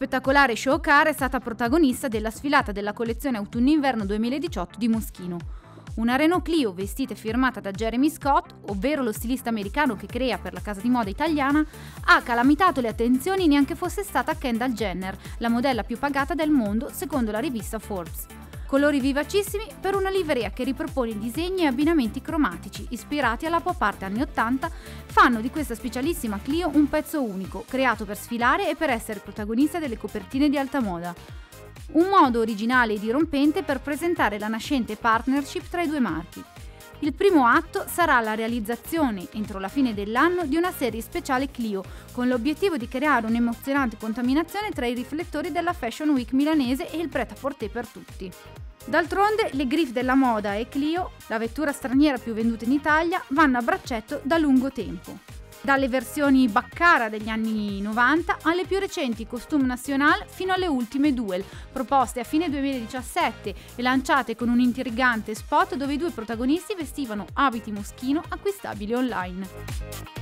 spettacolare show car è stata protagonista della sfilata della collezione autunno-inverno 2018 di Moschino. Una Renault Clio vestita e firmata da Jeremy Scott, ovvero lo stilista americano che crea per la casa di moda italiana, ha calamitato le attenzioni neanche fosse stata Kendall Jenner, la modella più pagata del mondo secondo la rivista Forbes. Colori vivacissimi per una livrea che ripropone disegni e abbinamenti cromatici ispirati alla pop art anni 80 fanno di questa specialissima Clio un pezzo unico, creato per sfilare e per essere protagonista delle copertine di alta moda. Un modo originale e dirompente per presentare la nascente partnership tra i due marchi. Il primo atto sarà la realizzazione, entro la fine dell'anno, di una serie speciale Clio, con l'obiettivo di creare un'emozionante contaminazione tra i riflettori della Fashion Week milanese e il prêt-à-porter per tutti. D'altronde, le griffe della moda e Clio, la vettura straniera più venduta in Italia, vanno a braccetto da lungo tempo. Dalle versioni Baccara degli anni 90 alle più recenti Costume National fino alle ultime Duel, proposte a fine 2017 e lanciate con un intrigante spot dove i due protagonisti vestivano abiti Moschino acquistabili online.